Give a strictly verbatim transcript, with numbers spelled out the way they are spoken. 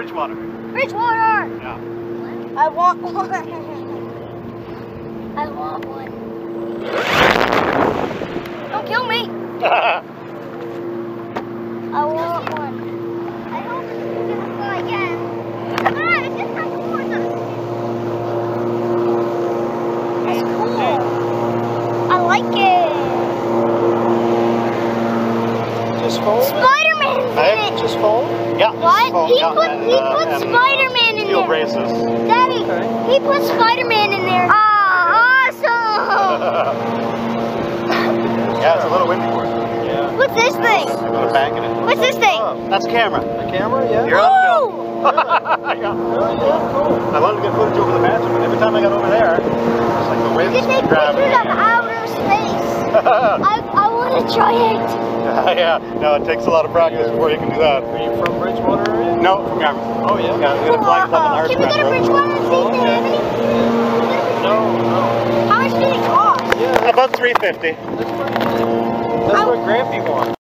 Bridgewater. Bridgewater! Yeah. I want one. I want one. Don't kill me. I want one. I hope it's gonna fly again. Ah, it's just come towards us. That's cool. I like it. Just fold? Spider-Man's in Hey, it. Just fold? Yeah. What? Oh, He yeah, put and, he uh, put and, Spider-Man in Steel there. braces. Daddy, Okay. he put Spider-Man in there. Ah, awesome! Yeah, it's a little windy for it. Yeah. What's this thing? I put a bank in it. What's this thing? Oh, That's camera. the camera? Yeah. You're on Oh! film. Yeah. Really? Yeah, cool. I wanted to get footage over the magic, but every time I got over there, it's like the You wind's can take grabbing pictures of me. outer space. I, I want to try it. Yeah, no, it takes a lot of practice before you can do that. Are you from Bridgewater area? No, from Yarmouth. Oh, yeah? Yeah, you gotta fly club and Can we go to Bridgewater and see if they have any? No, no. How much do they cost? Yeah, About three fifty. that's, pretty, that's what Grampy wants.